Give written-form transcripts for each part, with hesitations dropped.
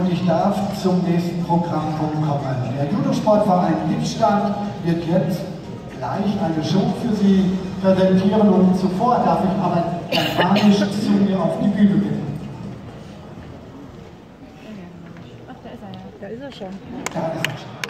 und ich darf zum nächsten Programmpunkt kommen. Der Judosportverein Lippstadt wird jetzt gleich eine Show für Sie präsentieren und zuvor darf ich aber japanisch zu mir auf die Bühne bitten. Ach, da ist er ja. Da ist er schon. Da ist er schon.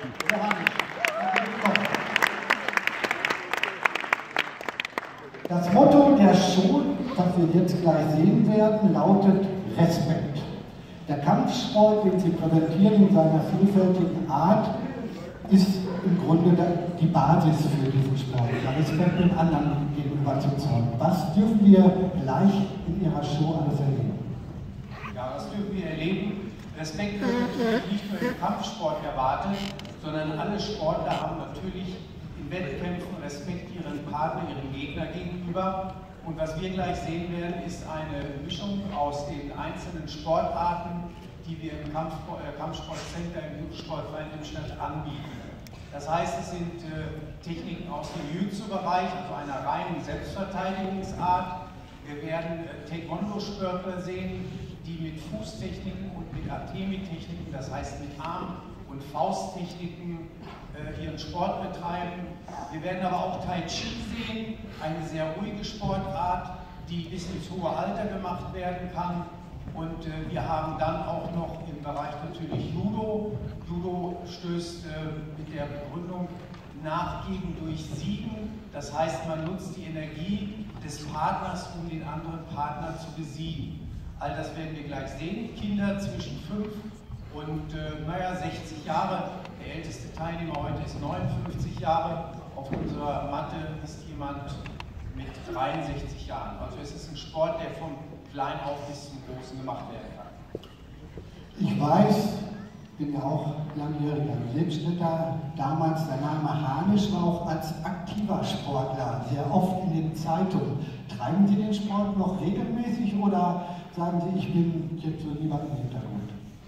Das Motto der Show, das wir jetzt gleich sehen werden, lautet Respekt. Der Kampfsport, den Sie präsentieren in seiner vielfältigen Art, ist im Grunde die Basis für diesen Sport. Der Respekt dem anderen gegenüber zu zollen. Was dürfen wir gleich in Ihrer Show alles erleben? Ja, was dürfen wir erleben? Respekt wird natürlich nicht nur im Kampfsport erwartet, sondern alle Sportler haben natürlich in Wettkämpfen Respekt ihren Partner, ihren Gegner gegenüber. Und was wir gleich sehen werden, ist eine Mischung aus den einzelnen Sportarten, die wir im Kampfsportcenter im Jugendsportverein Lippstadt anbieten. Das heißt, es sind Techniken aus dem Jiu-Jitsu-Bereich, also einer reinen Selbstverteidigungsart. Wir werden Taekwondo-Sportler sehen, die mit Fußtechniken und mit Atemi-Techniken, das heißt mit Arm- und Fausttechniken, ihren Sport betreiben. Wir werden aber auch Tai Chi sehen, eine sehr ruhige Sportart, die bis ins hohe Alter gemacht werden kann. Und wir haben dann auch noch im Bereich natürlich Judo. Judo stößt mit der Begründung Nachgeben durch Siegen. Das heißt, man nutzt die Energie des Partners, um den anderen Partner zu besiegen. All das werden wir gleich sehen. Kinder zwischen 5 und 60 Jahre. Der älteste Teilnehmer heute ist 59 Jahre. Auf unserer Matte ist jemand mit 63 Jahren. Also es ist ein Sport, der von klein auf bis zum Großen gemacht werden kann. Ich weiß, ich bin ja auch langjähriger Lippstädter, damals der Name Hanisch war auch als aktiver Sportler sehr oft in den Zeitungen. Treiben Sie den Sport noch regelmäßig oder sagen Sie, ich bin jetzt so lieber im Hintergrund?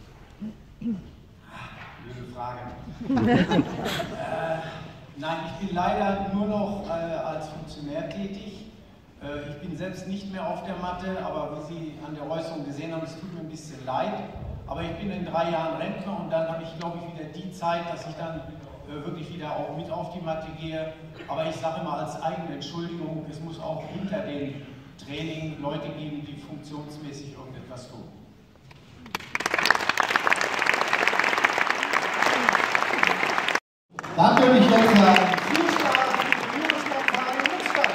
Blöde Frage. Nein, ich bin leider nur noch als Funktionär tätig. Ich bin selbst nicht mehr auf der Matte, aber wie Sie an der Äußerung gesehen haben, es tut mir ein bisschen leid. Aber ich bin in 3 Jahren Rentner und dann habe ich, glaube ich, wieder die Zeit, dass ich dann wirklich wieder auch mit auf die Matte gehe. Aber ich sage immer als eigene Entschuldigung, es muss auch hinter dem Training Leute geben, die funktionsmäßig irgendetwas tun. Dann würde ich jetzt sagen, viel Spaß mit dem Jugendsportverein Lippstadt.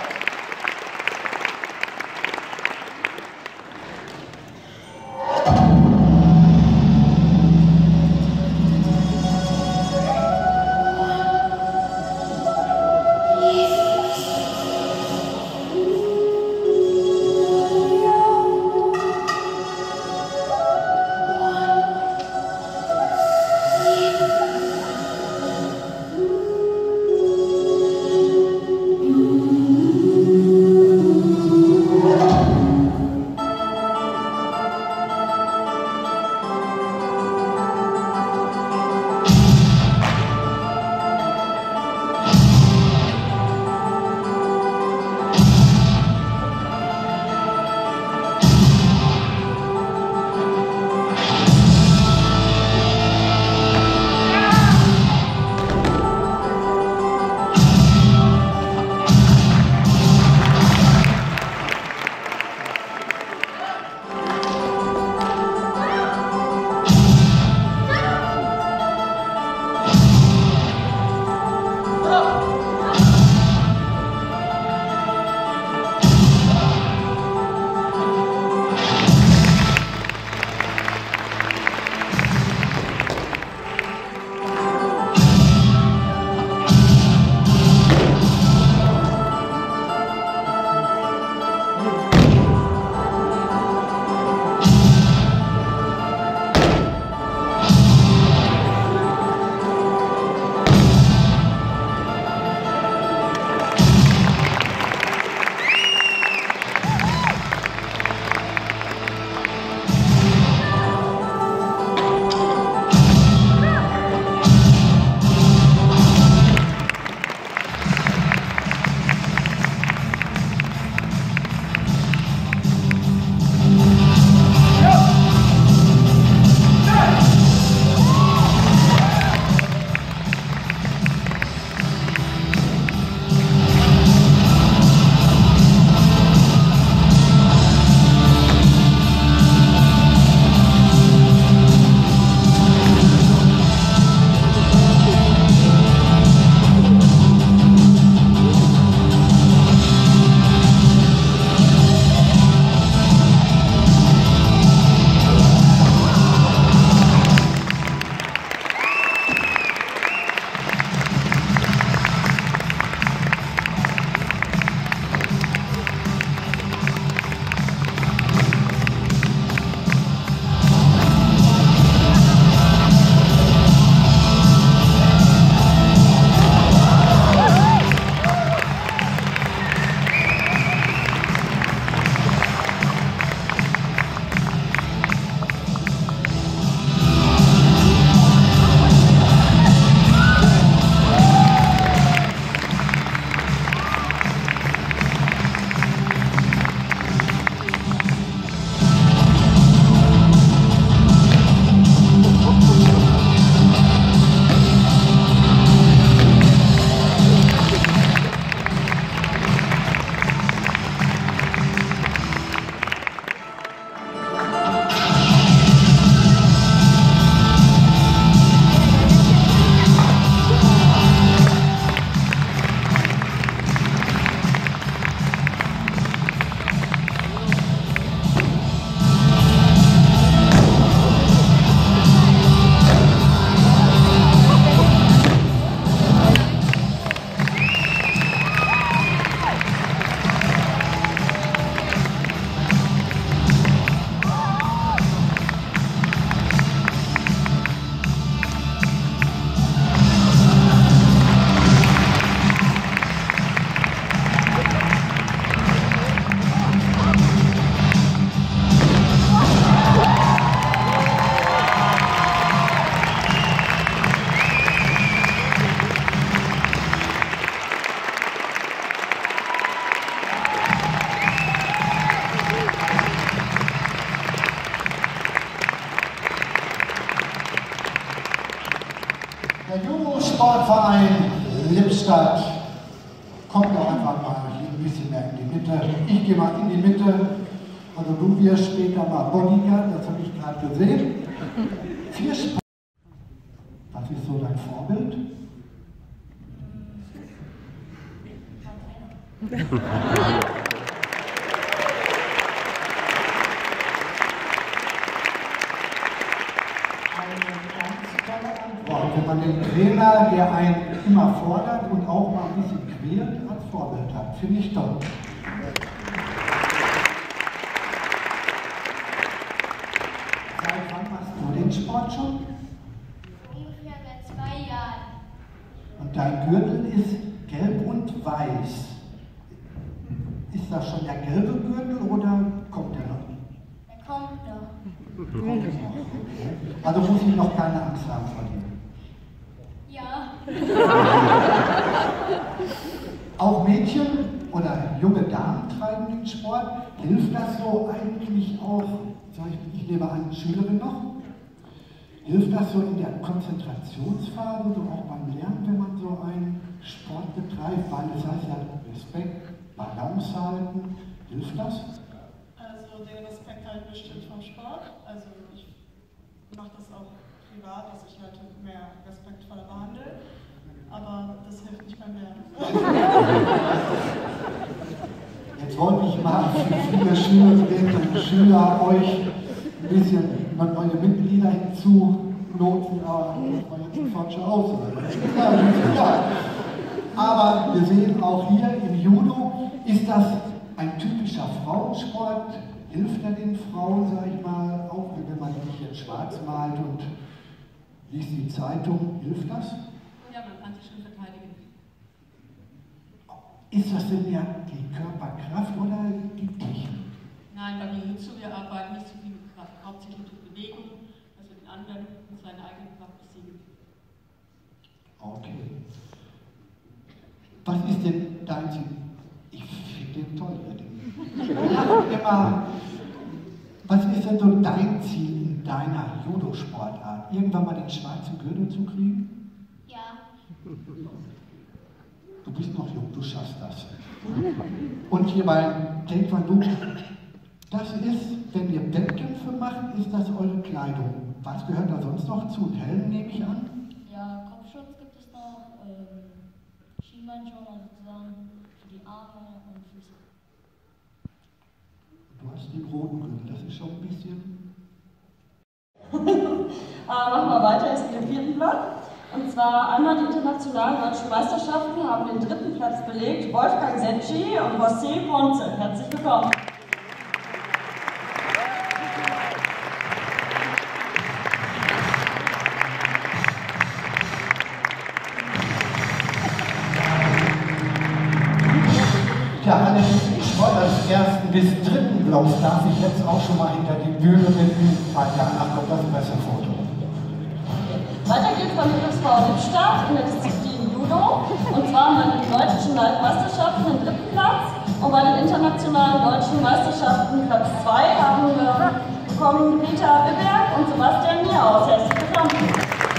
Der Judo-Sportverein Lippstadt kommt doch einfach mal hier ein bisschen mehr in die Mitte. Ich gehe mal in die Mitte. Also du wirst später mal Bodyguard, das habe ich gerade gesehen. 4 Sport. Was ist so dein Vorbild? Wenn man den Trainer, der einen immer fordert und auch mal ein bisschen quält, als Vorbild hat, finde ich toll. Seit wann machst du den Sport schon? Ungefähr seit 2 Jahren. Und dein Gürtel ist gelb und weiß. Ist das schon der gelbe Gürtel oder kommt der noch? Der kommt noch. Also muss ich noch keine Angst haben vor dir. Ja. Auch Mädchen oder junge Damen treiben den Sport. Hilft das so eigentlich auch, ich nehme an, Schülerin noch? Hilft das so in der Konzentrationsphase, so auch beim Lernen, wenn man so einen Sport betreibt? Weil es heißt ja Respekt, Balance halten. Hilft das? Also den Respekt halt bestimmt vom Sport. Also ich mache das auch privat, dass ich Leute mehr respektvoll behandle. Aber das hilft nicht beim Lernen. Jetzt wollte ich mal für viele Schülerinnen und Schüler euch ein bisschen neue Mitglieder hinzuloten, aber das war jetzt eine falsche Aussage. Aber wir sehen auch hier im Judo, ist das ein typischer Frauensport. Hilft er den Frauen, sage ich mal, auch wenn man sich jetzt schwarz malt und liest die Zeitung, hilft das? Ja, man kann sich schon verteidigen. Ist das denn ja die Körperkraft oder die Technik? Nein, bei Jiu-Jitsu, wir arbeiten nicht so viel mit Kraft, hauptsächlich mit Bewegung, dass wir den anderen mit seiner eigenen Kraft besiegen. Okay. Was ist denn dein Ziel? Ich finde den toll. Immer, was ist denn so dein Ziel in deiner Judo-Sportart? Irgendwann mal den schwarzen Gürtel zu kriegen? Ja. Du bist noch jung, du schaffst das. Und hier beim Taekwondo, das ist, wenn ihr Wettkämpfe macht, ist das eure Kleidung. Was gehört da sonst noch zu? Helm nehme ich an? Ja, Kopfschutz gibt es noch, Schienbeinschoner sozusagen für die Arme und Füße. Du hast den roten Gürtel, das ist schon ein bisschen... Machen wir weiter, jetzt mit dem 4. Block. Und zwar einmal die internationalen deutschen Meisterschaften haben den 3. Platz belegt Wolfgang Secchi und José Ponce. Herzlich willkommen. Ja, alle Sportler des 1. bis 3. Blocks darf ich jetzt auch schon mal hinter die Bühne bitten, weil danach kommt das Pressefoto. Weiter geht's beim FSV Lippstadt in der Disziplin Judo. Und zwar bei den deutschen Meisterschaften den 3. Platz und bei den internationalen deutschen Meisterschaften Platz 2 haben wir bekommen Peter Wibberg und Sebastian Mierhaus. Herzlich willkommen.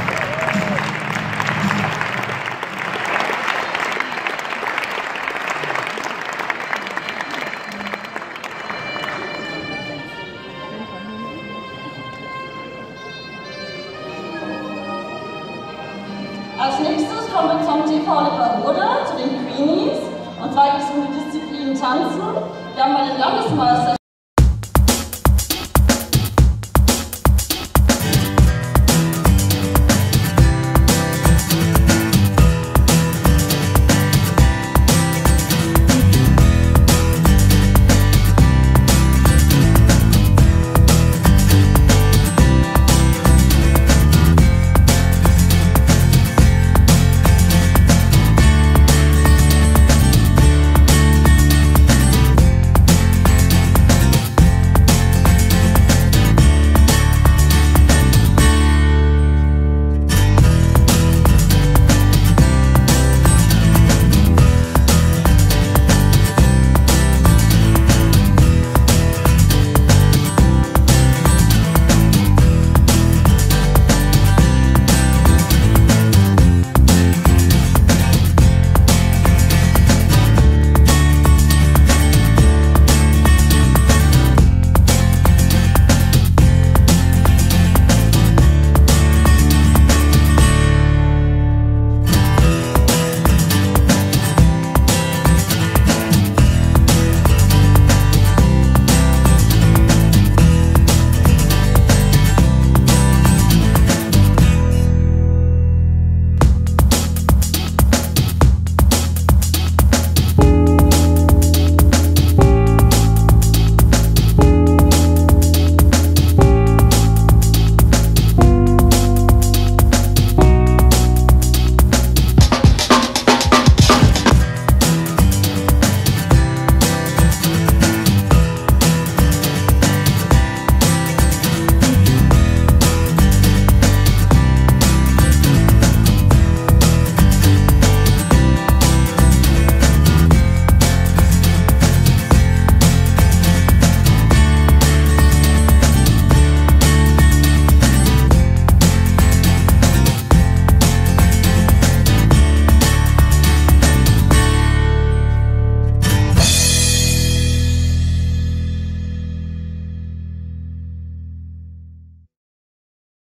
Als nächstes kommen wir zum TV Lepperode, zu den Queenies. Und zwar geht es um die Disziplin Tanzen. Wir haben bei den Landesmeisterschaften